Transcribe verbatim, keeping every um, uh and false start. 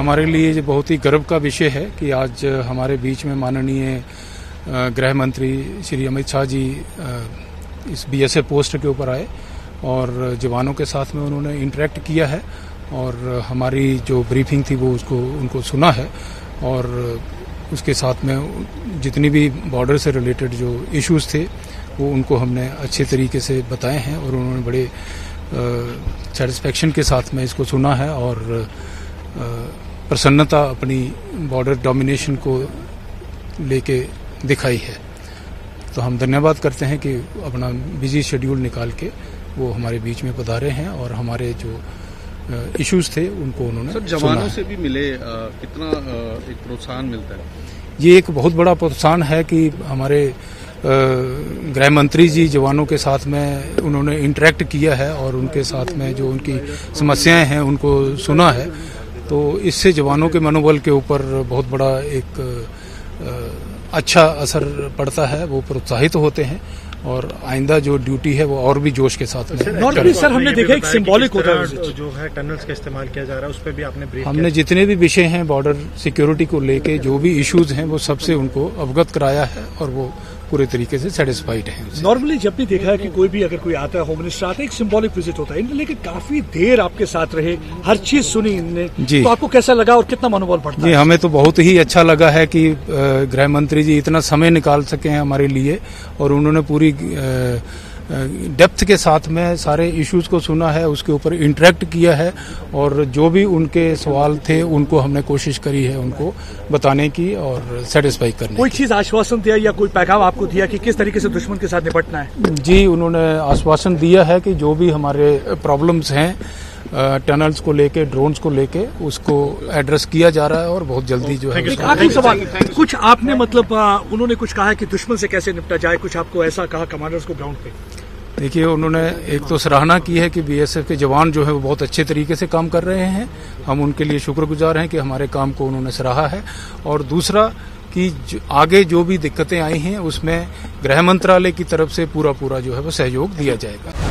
हमारे लिए ये बहुत ही गर्व का विषय है कि आज हमारे बीच में माननीय गृह मंत्री श्री अमित शाह जी इस बीएसएफ पोस्ट के ऊपर आए और जवानों के साथ में उन्होंने इंटरेक्ट किया है और हमारी जो ब्रीफिंग थी वो उसको उनको सुना है और उसके साथ में जितनी भी बॉर्डर से रिलेटेड जो इश्यूज थे वो उनको हमने अच्छे तरीके से बताए हैं और उन्होंने बड़े सेटिस्फैक्शन के साथ में इसको सुना है और प्रसन्नता अपनी बॉर्डर डोमिनेशन को लेके दिखाई है। तो हम धन्यवाद करते हैं कि अपना बिजी शेड्यूल निकाल के वो हमारे बीच में पधारे हैं और हमारे जो इश्यूज थे उनको उन्होंने सर जवानों से भी मिले, आ, कितना आ, एक प्रोत्साहन मिलता है? ये एक बहुत बड़ा प्रोत्साहन है कि हमारे गृह मंत्री जी जवानों के साथ में उन्होंने इंटरेक्ट किया है और उनके साथ में जो उनकी समस्याएं हैं उनको सुना है, तो इससे जवानों के मनोबल के ऊपर बहुत बड़ा एक अच्छा असर पड़ता है। वो प्रोत्साहित होते हैं और आइंदा जो ड्यूटी है वो और भी जोश के साथ में। नॉर्मली सर हमने देखा एक सिंबॉलिक होता है जो है टनल्स का इस्तेमाल किया जा रहा है, उस पर भी आपने ब्रीफ हमने जितने भी विषय हैं बॉर्डर सिक्योरिटी को लेके जो भी इश्यूज हैं वो सबसे उनको अवगत कराया है और वो पूरे तरीके से सेटिस्फाइड है। नॉर्मली जब भी देखा है कि कोई भी अगर कोई आता है होम मिनिस्टर आता है एक सिंबॉलिक विजिट होता है, लेकिन काफी देर आपके साथ रहे, हर चीज सुनी इनने, तो आपको कैसा लगा और कितना मनोबल बढ़ता है? जी हमें तो बहुत ही अच्छा लगा है कि गृह मंत्री जी इतना समय निकाल सके हैं हमारे लिए और उन्होंने पूरी डेप्थ के साथ में सारे इश्यूज को सुना है, उसके ऊपर इंटरेक्ट किया है और जो भी उनके सवाल थे उनको हमने कोशिश करी है उनको बताने की और सेटिस्फाई करने की। कोई चीज आश्वासन दिया या कोई पैगाम आपको दिया कि किस तरीके से दुश्मन के साथ निपटना है? जी उन्होंने आश्वासन दिया है कि जो भी हमारे प्रॉब्लम्स हैं टनल्स को लेके, ड्रोन्स को लेके, उसको एड्रेस किया जा रहा है और बहुत जल्दी जो है। आखिरी सवाल, कुछ आपने मतलब उन्होंने कुछ कहा है कि दुश्मन से कैसे निपटा जाए, कुछ आपको ऐसा कहा कमांडर्स को ग्राउंड पे? देखिए उन्होंने एक तो सराहना की है कि बीएसएफ के जवान जो है वो बहुत अच्छे तरीके से काम कर रहे हैं, हम उनके लिए शुक्रगुजार हैं कि हमारे काम को उन्होंने सराहा है और दूसरा कि आगे जो भी दिक्कतें आई हैं उसमें गृह मंत्रालय की तरफ से पूरा पूरा जो है वो सहयोग दिया जाएगा।